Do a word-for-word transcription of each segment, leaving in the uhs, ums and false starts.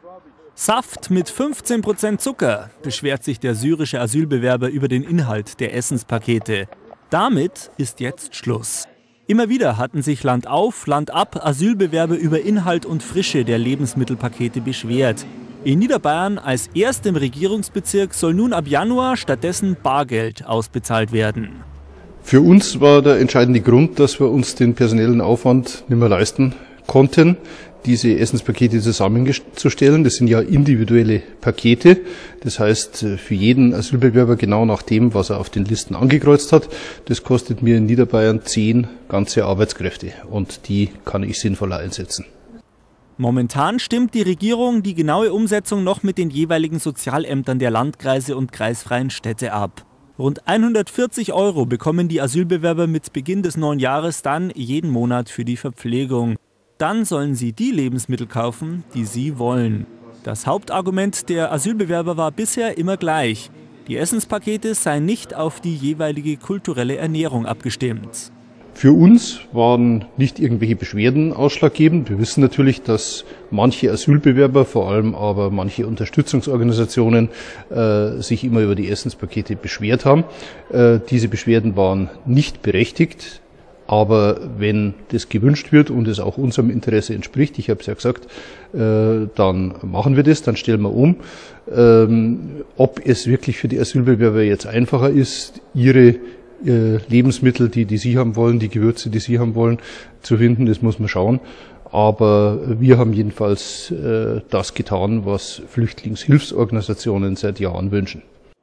Saft mit fünfzehn Prozent Zucker, beschwert sich der syrische Asylbewerber über den Inhalt der Essenspakete. Damit ist jetzt Schluss. Immer wieder hatten sich Land auf, Land ab Asylbewerber über Inhalt und Frische der Lebensmittelpakete beschwert. In Niederbayern als erstem Regierungsbezirk soll nun ab Januar stattdessen Bargeld ausbezahlt werden. Für uns war der entscheidende Grund, dass wir uns den personellen Aufwand nicht mehr leisten konnten, diese Essenspakete zusammenzustellen. Das sind ja individuelle Pakete. Das heißt, für jeden Asylbewerber genau nach dem, was er auf den Listen angekreuzt hat. Das kostet mir in Niederbayern zehn ganze Arbeitskräfte und die kann ich sinnvoller einsetzen. Momentan stimmt die Regierung die genaue Umsetzung noch mit den jeweiligen Sozialämtern der Landkreise und kreisfreien Städte ab. Rund hundertvierzig Euro bekommen die Asylbewerber mit Beginn des neuen Jahres dann jeden Monat für die Verpflegung. Dann sollen sie die Lebensmittel kaufen, die sie wollen. Das Hauptargument der Asylbewerber war bisher immer gleich. Die Essenspakete seien nicht auf die jeweilige kulturelle Ernährung abgestimmt. Für uns waren nicht irgendwelche Beschwerden ausschlaggebend. Wir wissen natürlich, dass manche Asylbewerber, vor allem aber manche Unterstützungsorganisationen, äh, sich immer über die Essenspakete beschwert haben. Äh, diese Beschwerden waren nicht berechtigt. Aber wenn das gewünscht wird und es auch unserem Interesse entspricht, ich habe es ja gesagt, äh, dann machen wir das, dann stellen wir um. Ähm, ob es wirklich für die Asylbewerber jetzt einfacher ist, ihre äh, Lebensmittel, die, die sie haben wollen, die Gewürze, die sie haben wollen, zu finden, das muss man schauen. Aber wir haben jedenfalls äh, das getan, was Flüchtlingshilfsorganisationen seit Jahren wünschen.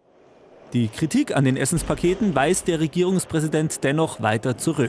Die Kritik an den Essenspaketen weist der Regierungspräsident dennoch weiter zurück.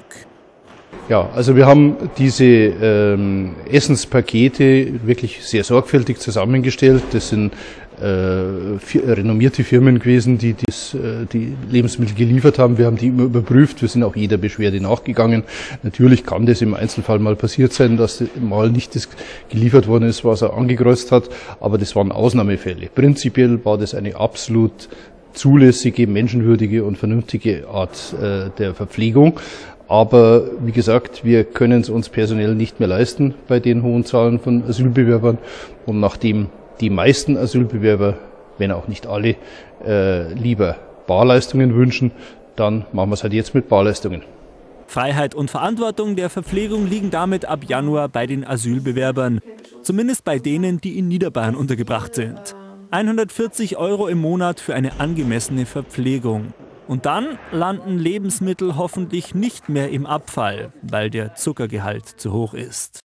Ja, also wir haben diese ähm, Essenspakete wirklich sehr sorgfältig zusammengestellt. Das sind äh, renommierte Firmen gewesen, die dies, äh, die Lebensmittel geliefert haben. Wir haben die immer überprüft. Wir sind auch jeder Beschwerde nachgegangen. Natürlich kann das im Einzelfall mal passiert sein, dass mal nicht das geliefert worden ist, was er angekreuzt hat. Aber das waren Ausnahmefälle. Prinzipiell war das eine absolut zulässige, menschenwürdige und vernünftige Art äh, der Verpflegung. Aber wie gesagt, wir können es uns personell nicht mehr leisten bei den hohen Zahlen von Asylbewerbern. Und nachdem die meisten Asylbewerber, wenn auch nicht alle, äh, lieber Barleistungen wünschen, dann machen wir es halt jetzt mit Barleistungen. Freiheit und Verantwortung der Verpflegung liegen damit ab Januar bei den Asylbewerbern. Zumindest bei denen, die in Niederbayern untergebracht sind. hundertvierzig Euro im Monat für eine angemessene Verpflegung. Und dann landen Lebensmittel hoffentlich nicht mehr im Abfall, weil der Zuckergehalt zu hoch ist.